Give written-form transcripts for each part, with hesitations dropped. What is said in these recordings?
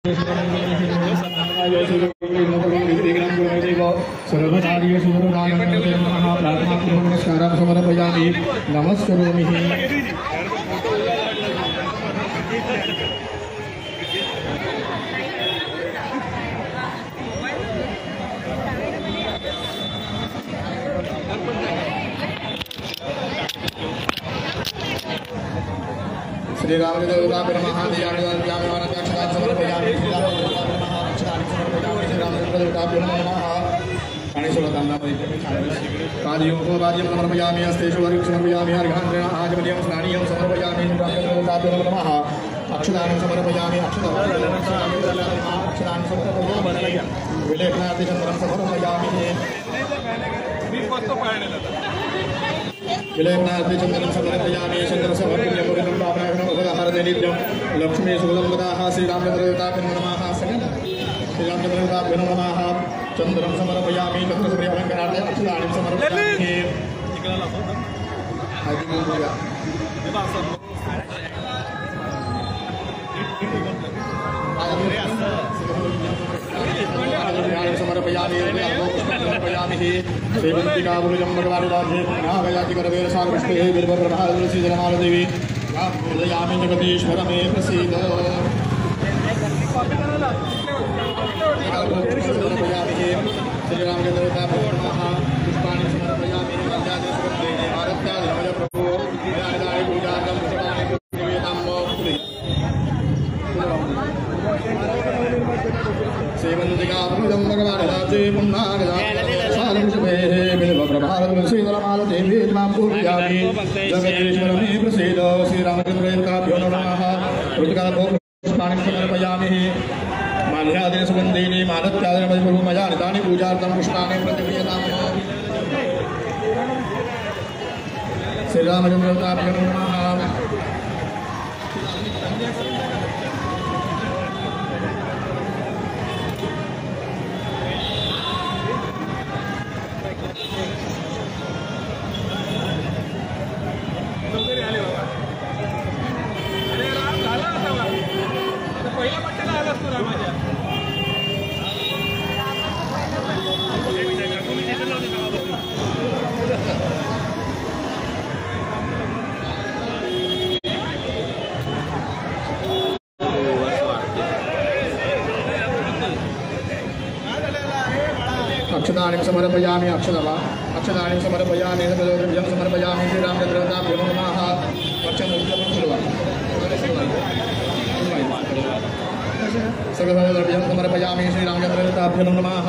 समर्पयामि नमस्करोमि। श्री राम देवता नमः ध्यायामि वरदाक्षिणां समर्पयामि। श्री राम देवता नमः अक्षराणि समर्पयामि। श्री राम देवता नमः कालियों को राज्यं समर्पयामि। हस्तेषु वर्गं समर्पयामि। अर्घान्त्रेण आचमनीयं स्नानीयं समर्पयामि। श्री राम देवता नमः अक्षराणि समर्पयामि। अक्षराणि समर्पयामि। विलेखनादिचन्द्रं समर्पयामि। विलेखनादिचन्द्रं समर्पयामि। चन्द्रसमर्पयामि। नित्यं लक्ष्मी सुगंधदाः श्रीरामचंद्रदेवताभ्यो नमः। श्रीरामचंद्रदेवताभ्यो नमः। चंद्रं समर्पयामि। चंद्रसूर्य अलंकारार्थे अक्षराणि समर्पयामि। समर्पयामि। सेवन्तिकावरुजं भगवानुराधे नागयातिकरवेर सारपुष्पे बिल्वप्रभावरुचि जलमालदेवी यामि जगदीश्वर मे प्रसीद। श्रीराम देवता नमः पुष्पाणि समर्पयामि। प्रभु पूजार्थं पुष्पाणि सेवन्तिकावरुजं भगवानुराधे सारपुष्पे बिल्वप्रभावरुचि जलमालदेवी मां पूजयामि जगदीश्वर मे प्रसीद। श्रीरामचंद्रदेवताभ्यो नमः। पुष्पाणि समर्पयामि। माल्यादि सुगन्धीनि मालत्यादि प्रभु मया नितानि पूजार्थं पुष्पाणि प्रतिक्रियताम्। श्रीरामचंद्रदेवताभ्यो नमः। अक्षतानि समर्पयामि। अक्षतानि समर्पयामि। द्रव्यं समर्पयामि। श्रीरामचंद्रदेवताभ्यो नमः। सकलद्रव्यं समर्पयामि। श्रीरामचंद्रदेवताभ्यो नमः।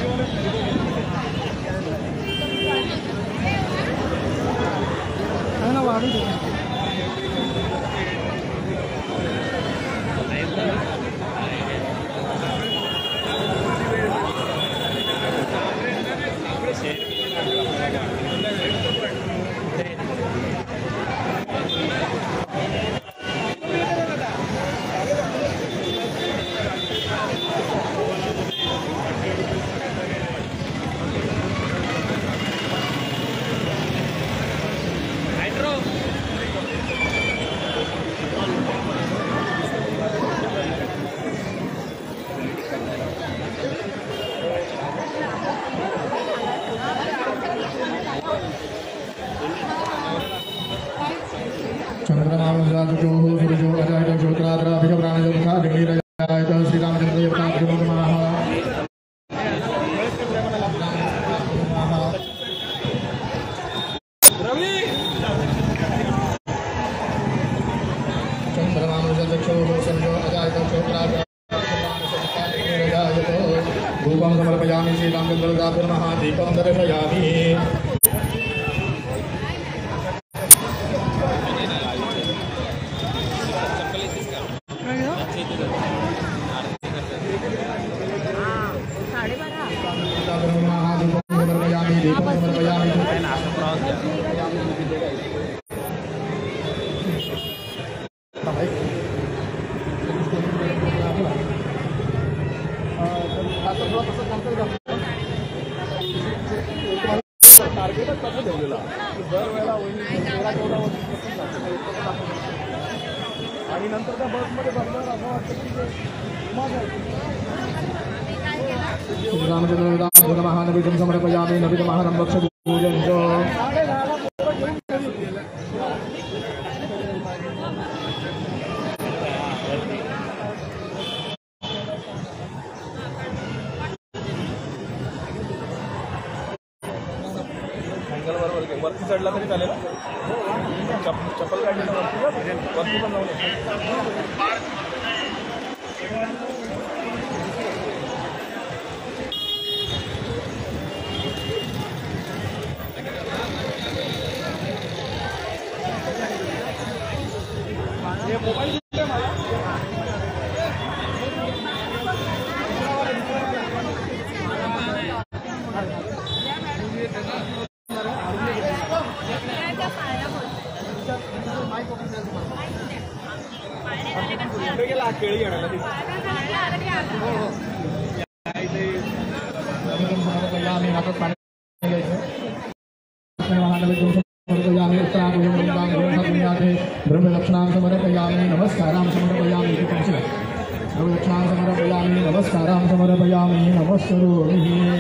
धूपं समर्पयामि। श्रीरामचंद्रदेवताभ्यो नमः। दीपं दर्शयामि। आणि नंतर त्या बसमध्ये बसल्यावर असं वाटतं की श्रीरामचंद्र महानवीजं समर्पयामि नवीतमहरं वक्षपूजं च वरती चढला तरी चालेल चप्पल काढली वरती पण जाऊ मोबाईल गेला केळी आणायला ब्रह्मलक्षणां समर्पयामि नमस्कारां समर्पयामि ब्रह्मलक्षणां समर्पयामि नमस्कारां समर्पयामि नमस्करोमि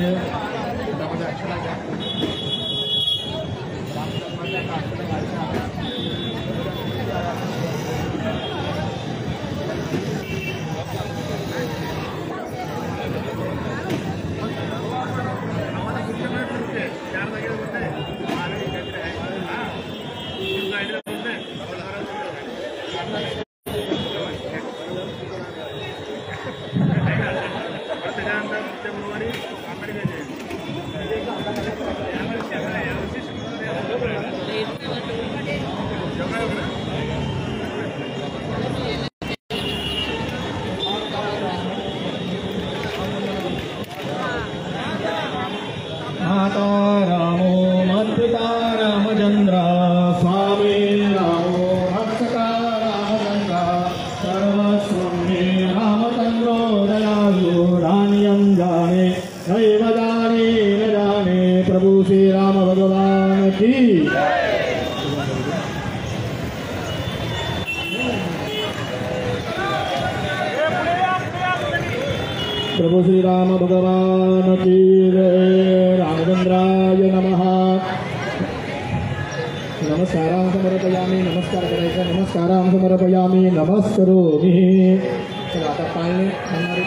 प्रभु श्री राम भगवान की जय। रामचंद्राय नमः। नमस्कारां समर्पयामि नमस्कार करायचा नमस्कारां समर्पयामि नमस्करोमि। चला आता पाळणे म्हणणारे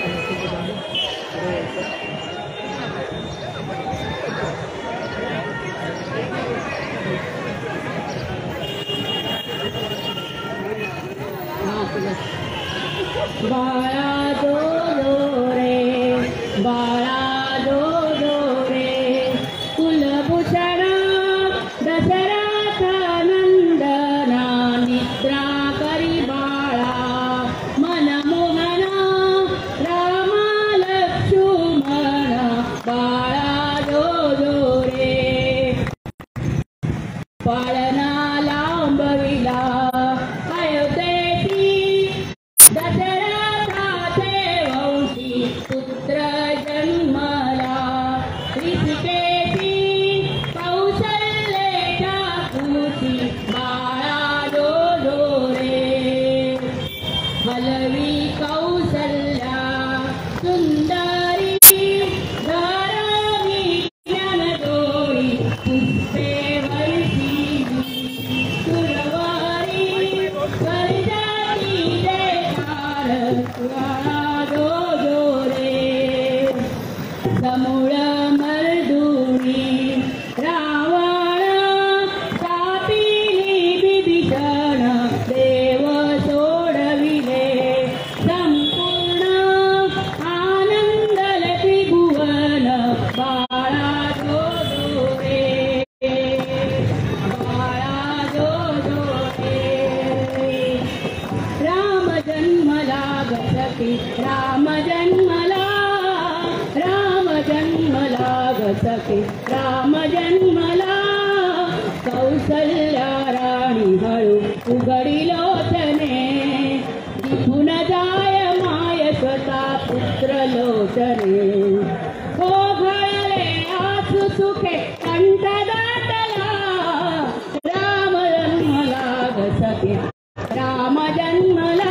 बाळा दो रे बाळा दो रे कुलभूषण दशरथा नंदना निद्रा करी बाळा मनमोहना रामा लक्ष्मण बाळा दो रे पाळणा लांबविला पुत्र जन्मला ऋषिकेशी कौशल्याच्या कुशी बाळा दो रे हलवी कौशल्या सुंदरी धरणी ज्ञानदोरी पुष्पे वर्षिणी सुरवारी वर्षाची देकार समूळ मर्दुनी रावण तापिली विभीषण देव सोडविले संपूर्ण आनंदल त्रिभुवन बाळा दो रे बाळा दो रे राम जन्मला गसकी राम जन्मला सखे राम जन्मला कौसल्या राणी हळू उघडी लोचने तिथून जाय माय स्वतः पुत्र लोचने हो घळले आसू सुखे कंठ दाटला राम जन्मला सखे राम जन्मला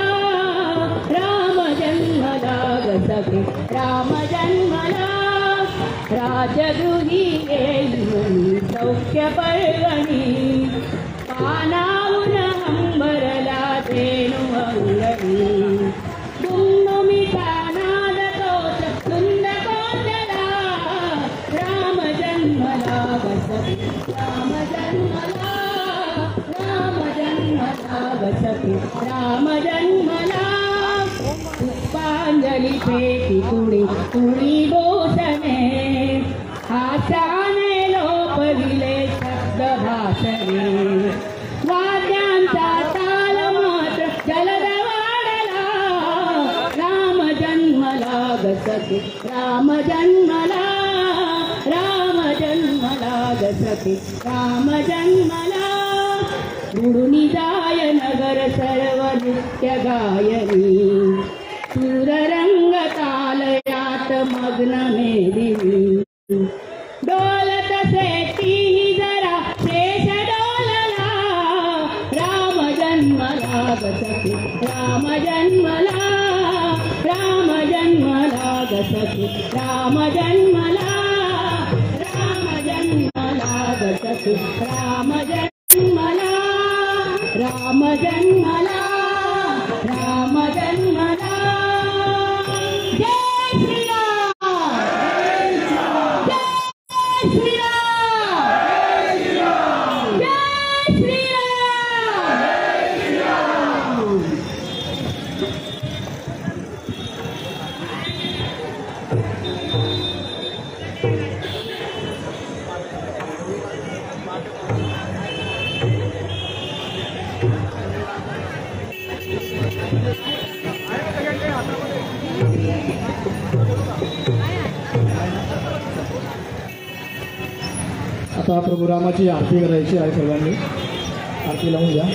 राम जन्मला राजगृही येई सौख्य पर्वणी पानावून अंबरला धेनु अंगणी दुम्दुमिता नाद तोच सुंद कोचला राम जन्मला वसती राम जन्मला राम जन्मला वसती राम जन्मला पुष्पांजली फेकी तुडी तुडी बोसने हास्याने लोपविले शब्द भाषणे वाद्यांचा ताल मात्र जलद वाढला राम जन्मला गसती राम जन्मला राम जन्मला गसती राम जन्मला उडुनी जाय नगर सर्व नृत्य गायनी सुररंग तालयात मग्न मेदिनी डोलत सेती जरा शेष डोलला राम जन्मला गसती राम जन्मला राम जन्मला गसती राम जन्मला राम जन्मला गसती राम जन्मला राम जन्मला राम जन्मला जय श्री राम जय श्री राम जय श्री राम आता प्रभू रामाची आरती करायची आहे सर्वांनी आरती लावून घ्या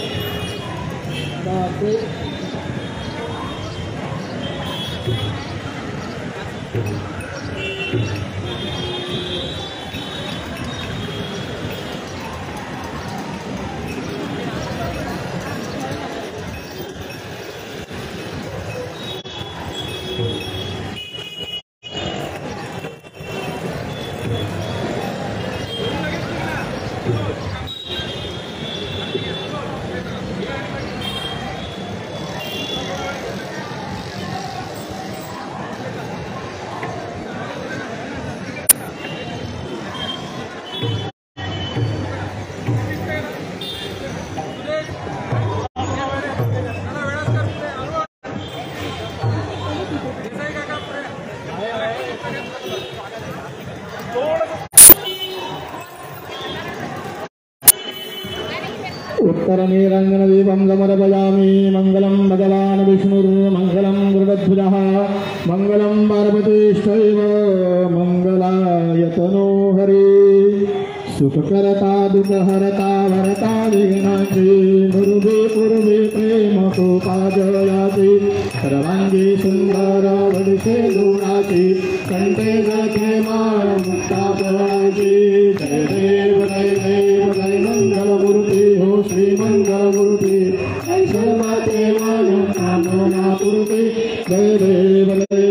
उत्तरनीरञ्जनदीपं समर्पयामि मङ्गलं भगवान् विष्णुर्मङ्गलं गरुडध्वजः मङ्गलं पार्वतीश्चैव मङ्गलाय तनो हरि सुखकरता दुःखहरता वरता विघ्नाची मुरुगे पूर्वे प्रेमकोपाजयाची सर्वांगी सुंदर वडिसे गुणाची कंठे गळे माळ मुक्ता पवनाची जय देव जय देव जय मंगलमूर्ती हो श्री मंगलमूर्ती जय सर्वाते मानव कामना पूर्ती जय देव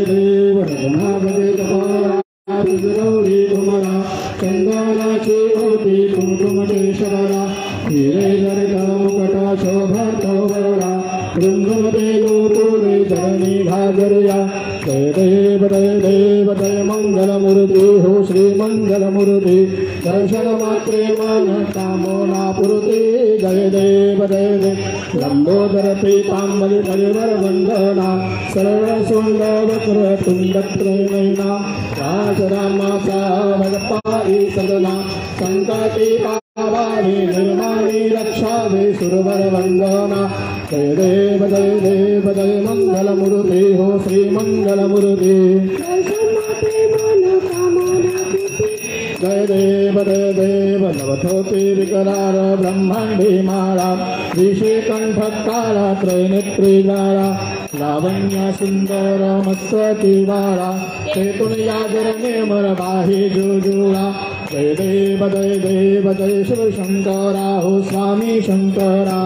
रघुनाथे तपरा गौरी तुम्हारा चंदनाची होती कुंकुमकेशवरा हिरे जरिता मुकटा शोभतो वरा वृंदमते गोपुरे धरणी घागरया जय देव जय मंगलमूर्ती हो श्री मंगलमूर्ती दर्शन मात्रे मन कामना पूर्ती जय देव लंबोदर पीतांबरी परिवर वंदना सर्व सुंदर वक्र तुंडत्रयनयना राजरामाचा भगपाई सदना संकटी पावानी निर्माणी रक्षावे सुरवर वंदना जय देव जय मंगलमूर्ती हो श्री मंगलमूर्ती जय देव नवथोपि विकरार ब्रह्मांडे माळा विषे कंठकाला त्रैनेत्री लाळा लावण्य सुंदर मस्वती वाळा चेतुन याजर नेमर बाहे जुजुळा जय देव जय शिव शंकरा हो स्वामी शंकरा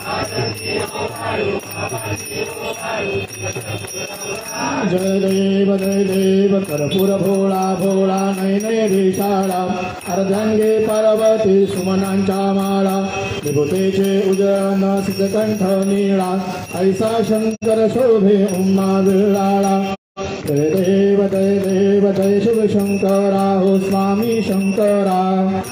जय देव कर्पूर भोळा भोळा नैने विशाळा अर्धांगे पार्वती सुमनांच्या माळा विभूतेचे उजळण सिद्धकंठ नीळा ऐसा शंकर शोभे उम्मा विळाळा जय देव जय शिव शंकरा हो स्वामी शंकरा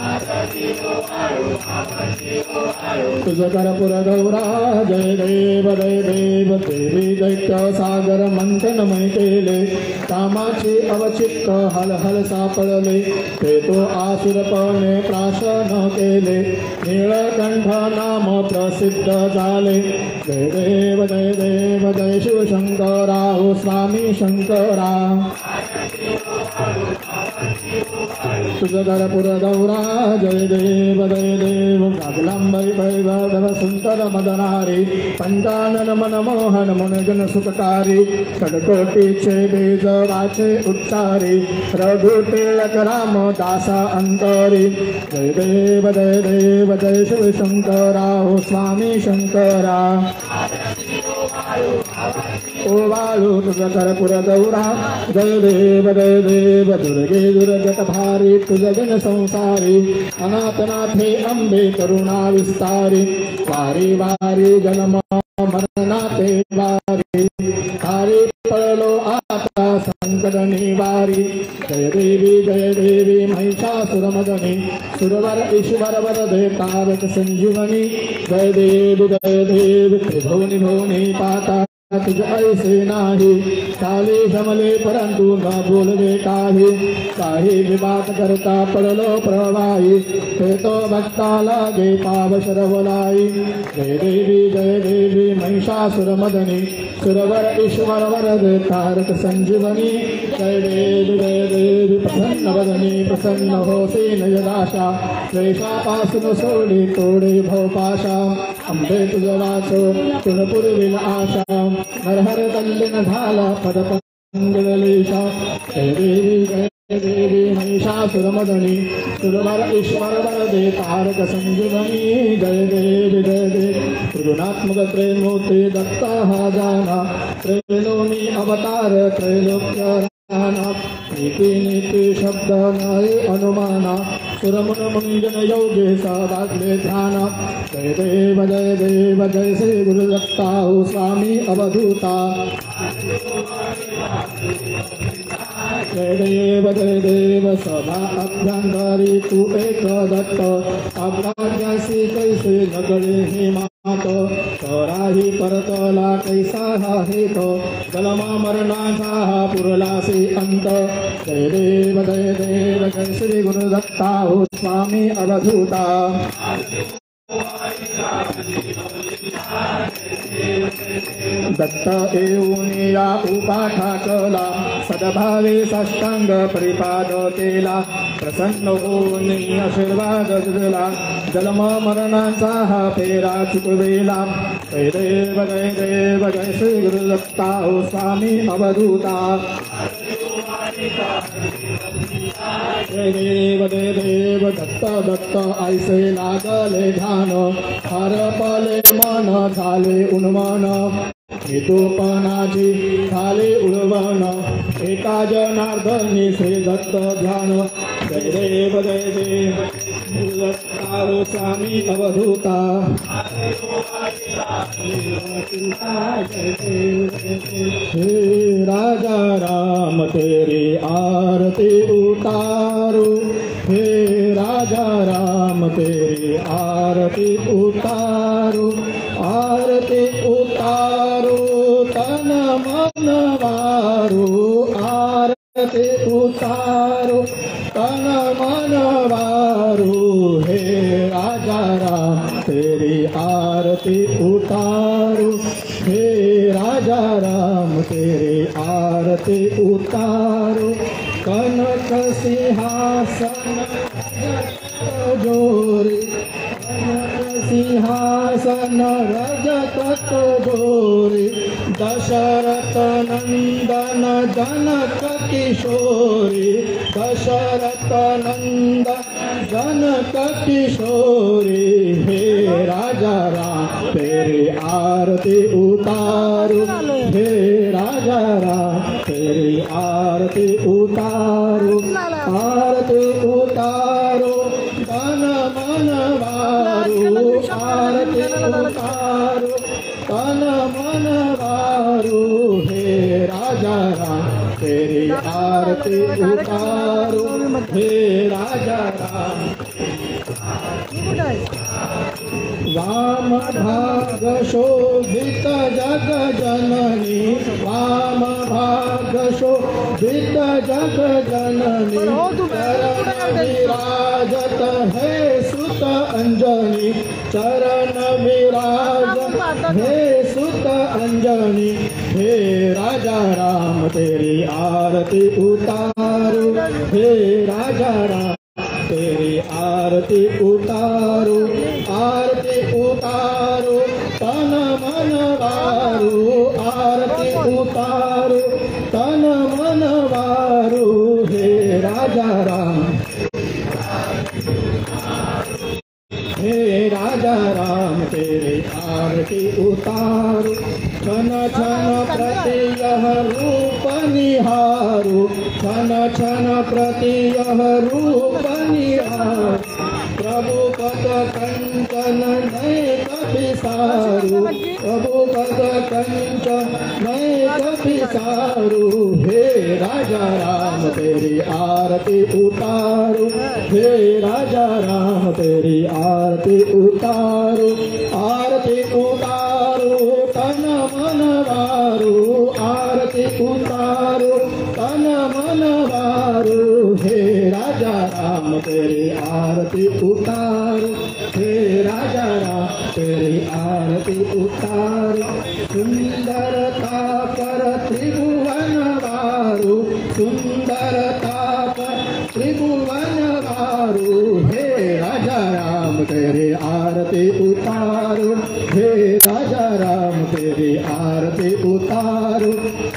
तुझ कर्पूर गौरा जय देव देवी दैत्य सागर मंथनमय केले कामाची अवचित्त हलहल सापडले ते तो आसुरपणे प्राशन केले नीळकंठ नाम प्रसिद्ध झाले जय देव जय शिव शंकरा हो स्वामी शंकरा तुझ कर्पूर गौरा जय देव कागलांबाई वैभव सुंदर मदनारी पंचानन मनमोहन मनगन सुखकारी षडकोटीचे बीज वाचे उच्चारी रघु टिळक राम दासा अंतरी जय देव जय शिव शंकरा हो स्वामी शंकरा ओ वाळू तुझ कर्पूर गौरा जय देव दुर्गे दुर्गत भारी तुझ जन संसारी अनाथनाथे अंबे करुणा विस्तारी वारी वारी जन्म मरणाते वारी हारी पडलो आता संकट निवारी जय देवी महिषासुरमदनी सुरवर ईश्वर वरदे तारक संजीवनी जय देव त्रिभुवनी भुवनी पाता तुझ ऐसे नाही चाले शमले परंतु न बोलवे काही विवाद करता पडलो प्रवाही ते तो भक्ता लागे पाव शरवलाई जय देवी महिषासुर मदनी सुरवर ईश्वर वरद तारक संजीवनी जय देवी प्रसन्न वदनी प्रसन्न होसी नयदाशा क्लेशापासून सोडी तोडे भवपाशा अंबे तुझ वाचो तुझ पुरविल आशा हर तल्लीन झाला पदपंगलेशा जय देवी महिषासुरमदनी सुरवर ईश्वर वरदे तारक संजीवनी जय देवी त्रिगुणात्मक त्रैमूर्ति दत्ता हा जाना त्रैलोनी अवतार त्रैलोक्य नीति शब्द नाही अनुमाना सुरमुन मुंजन योगे सदाग्ले ध्यान जय देव जय श्री गुरुदत्ता हो स्वामी अवधूता जय देव सदा अभ्यंतरी तू एक दत्त अभ्यासी कैसे नगरे हिमात कराही परतला कैसा हा हेत जलमा मरणाचा हा पुरलासी अंत जय देव जय श्री गुरुदत्ता हो स्वामी अवधूता दत्त एवनिया उपाठा कला सदभावे साष्टांग परिपाद केला प्रसन्न होऊन आशीर्वाद दिला जन्म मरणाचा हा फेरा चुकवेला जय देव जय श्री गुरुदत्ता हो स्वामी अवधूता जय देव दत्त ऐसे लागले ध्यान हरपले मन झाले उन्मन हेतूपणाची झाले उडवण एका जनार्दनी श्री दत्त ध्यान जय देव दत्ता हो स्वामी अवधूता हे राजा राम तेरी आरती उतारू हे राजा राम तेरी आरती उतारू तन मन वारू आरती उतारू तन मन वारू हे राजा राम तेरी आरती उतारू हे राजा राम तेरी आरती उतारू कनक सिंहासन जोरी सिंहासन रजत जोरी दशरथ नंदन जनक किशोरी दशरथ नंदन जनक किशोरी हे राजा राम तेरी आरती उतारू हे राजा राम तेरी आरती उतारू आरती उतारो तन मन वारू आरती उतारो तन मन वारू हे राजा राम तेरी आरती उतारो हे राजा राम वाम भाग शोभित जग जननी वाम भाग शोभित जग जननी चरण विराजत है सुत अंजनी चरण विराजत है सुत अंजनी हे राजा राम तेरी आरती उतारो हे राजा राम तेरी आरती उतारो तन मन वारू आरती उतारो तन मन वारू हे राजा राम हे राजा राम तेरी आरती उतारो छन छन प्रति यह रूप निहारो छन छन प्रति यह रूप निहारो प्रभु पद कंचन नय कपिसारू प्रभु पद कंचन नय कपिसारू हे राजा राम तेरी आरती उतारो हे राजा राम तेरी आरती उतारो तन मन वारू आरती उतारो तन मन वारू हे राजा राम तेरी आरती उतारो हे राजा राम तेरी आरती उतारो सुंदरता पर त्रिभुवन वारू सुंदरता पर त्रिभुवन वारू हे राजा राम तेरी आरती उतारो हे राजा राम तेरी आरती उतारो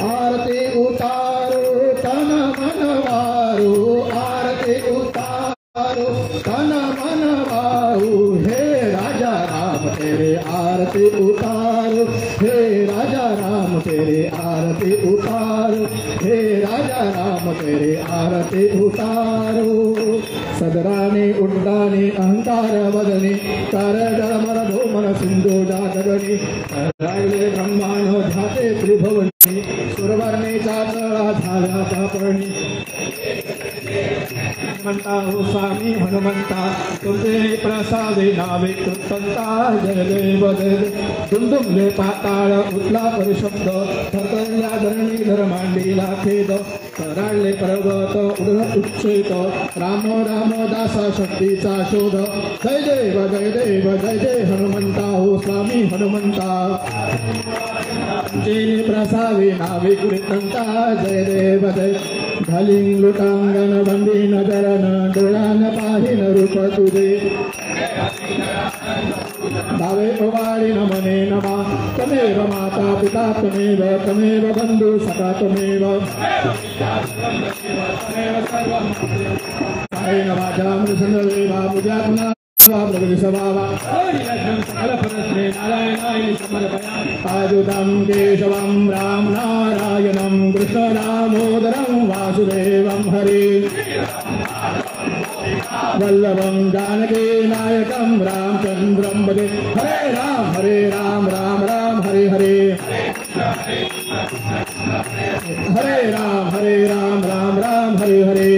तन मन वारू आरती उतारो तन मन वारू हे राजा राम तेरे आरती उतारो हे राजा राम तेरे आरती उतारो हे राजा राम तेरे आरती उतारो सदराने उड्डाने अहंकार वदने तारडमर धूमन सिंधु जागरणी रायले ब्रह्मांड झाते त्रिभुवनी सुरवर्णे चातळा झाला चापरणी हनुमंता हो स्वामी हनुमंता तुझे प्रसादे नावे कृतंता जय देव जय दुमदुमले पाताळ उठला परिशब्द थरथरल्या धरणी धर मांडीला खेद कराळले पर्वत उडत उच्छेद राम राम दासा शक्तीचा शोध जय देव जय देव जय जय हनुमंता हो स्वामी हनुमंता तुझे प्रसादे नावे कृतंता जय देव जय घालीन लुटांगण बंदी नजरन डोळ्यान पाहिन रूप तुझे भावे ओवाळीन मने नमा तमेव माता पिता तमेव बंधु सखा तमेव कायेन वाचा मृत्संदेवा पूजात्मना आजुतं केशवं राम नारायणं कृष्ण दामोदरं वासुदेवं हरे वल्लभं जानकी नायकं रामचंद्रं भजे हरे राम राम राम हरे हरे हरे राम राम राम हरे हरे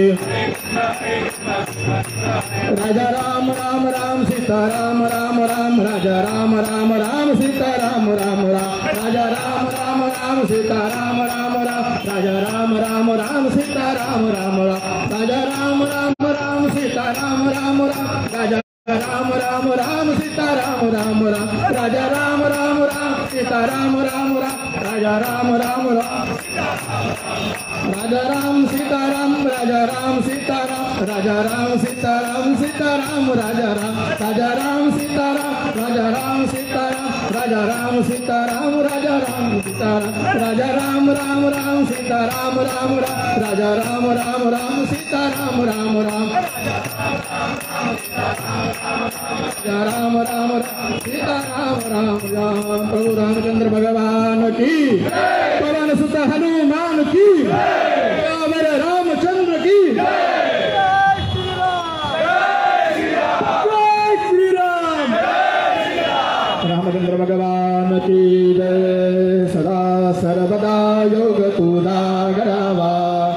राजा राम राम राम सीता राम राम राम राजा राम राम राम सीता राम राम राम राजा राम राम राम सीता राम राम राम राजा राम राम राम सीता राम राम राम राजा राम राम राम सीता राम राम राम राजा राम राम राम सीता राम राम राम राजा राम राम राम सीता राम राम राम राजा राम राम राम राजा राम सीता राम राजा राम सीता राम राजा राम सीता राम सीता राम राजा राम सीता राम राजा राम सीता राम राजा राम सीता राम राजा राम सीता राम राजा राम राम राम सीता राम राम राम राजा राम राम सीता राम राम राम राम राम राम सीता राम राम राम। प्रभु रामचंद्र भगवान की, पवन सुत हनुमान की, रावण रामचंद्र की, जय श्री राम। रामचंद्र भगवान की जय। सदा सर्वदा योग तूदा गरावा,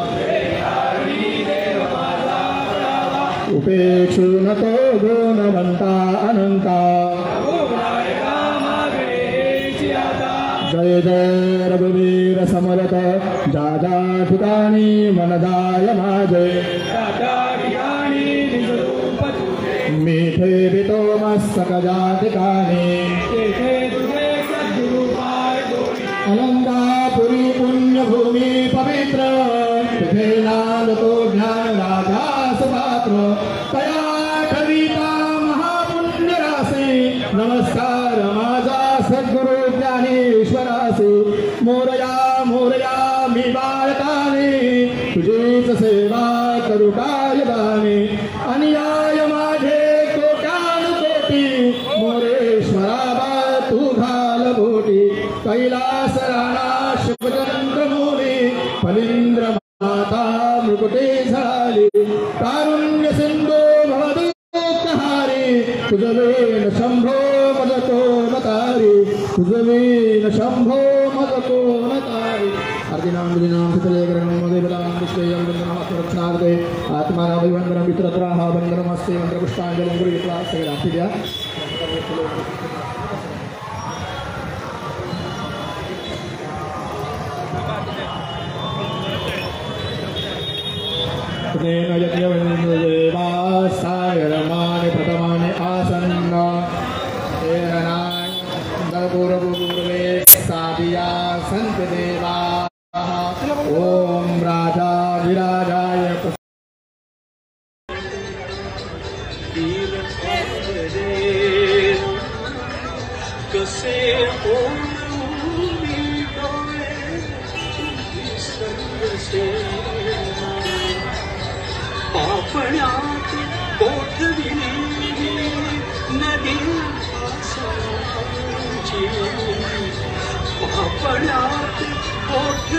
उपेक्षु न तो गुणवंता अनंता। जय जय रघुवीर समरथ, जाजा ठिकाणी मनदाय माझे। मीठे बितो मस्तक जातिकानी, अलंकापुरी पुण्य भूमि पवित्र। तिथे नांदतो ज्ञान राजा सुपात्र, तया कविता महापुण्य राशी। नमस्कार माझा सद्गुरु ज्ञानेश्वरासी। मोरया मोरया मी बाळकाने, तुझीच सेवा करू काय दाने। अनुयाय माझे कोट्यानुकोटी, मोरेश्वरा बा तू घाल बोटी। कैलास राणा शिवचंद्र मोरे, फलिंद्र माता मृकुटे झाली। कारुण्य सिंधू भवदूतहारी, तुझवेन शंभो मदतो नतारी। तुझवेन शंभो मदतो नतारी। अर्दिनां विदिनां पितरेग्रहणं मदेवतां विश्वेयं वन्दनमात्मरक्षणार्थे। आत्मानाभिवन्दनं वित्रत्राः वन्दनमस्ते। मन्त्रपुष्पाञ्जलिं गृहीत्वा सेवाप्रिया। तेन यज्ञवन्देवास्ताय रमाणि प्रथमानि आसन्न। पूर्वे साधिया सन्ति देवाः। ॐ राजा विराजाय पापण्यात कोठविली नदी पापण्यात कोठ